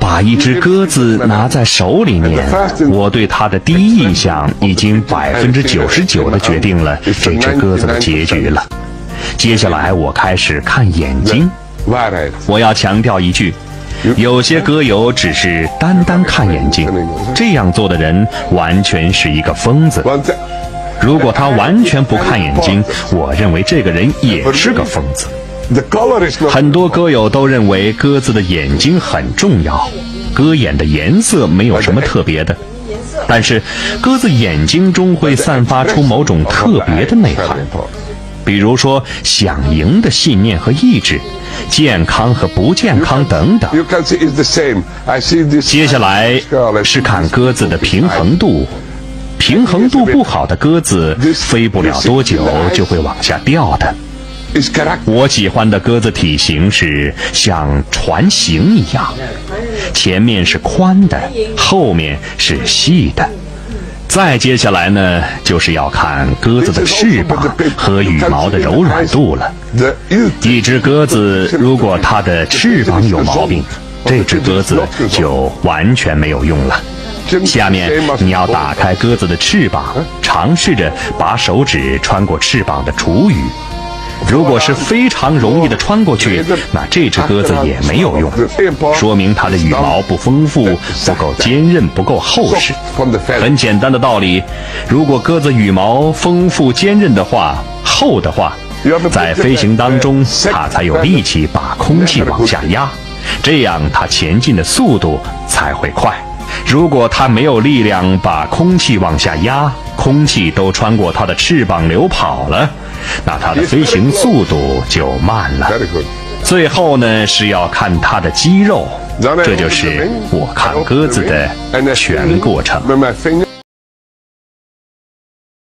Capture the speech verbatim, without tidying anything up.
把一只鸽子拿在手里面，我对它的第一印象已经百分之九十九的决定了这只鸽子的结局了。接下来我开始看眼睛。我要强调一句，有些歌友只是单单看眼睛，这样做的人完全是一个疯子。如果他完全不看眼睛，我认为这个人也是个疯子。很多歌友都认为鸽子的眼睛很重要，鸽眼的颜色没有什么特别的，但是鸽子眼睛中会散发出某种特别的内涵，比如说想赢的信念和意志，健康和不健康等等。接下来是看鸽子的平衡度，平衡度不好的鸽子飞不了多久就会往下掉的。我喜欢的鸽子体型是像船形一样，前面是宽的，后面是细的。再接下来呢，就是要看鸽子的翅膀和羽毛的柔软度了。一只鸽子如果它的翅膀有毛病，这只鸽子就完全没有用了。下面你要打开鸽子的翅膀，尝试着把手指穿过翅膀的雏羽。如果是非常容易的穿过去，那这只鸽子也没有用，说明它的羽毛不丰富，不够坚韧，不够厚实。很简单的道理，如果鸽子羽毛丰富坚韧的话，厚的话，在飞行当中它才有力气把空气往下压，这样它前进的速度才会快。如果它没有力量把空气往下压，空气都穿过它的翅膀流跑了，那它的飞行速度就慢了。最后呢，是要看它的肌肉，这就是我看鸽子的全过程。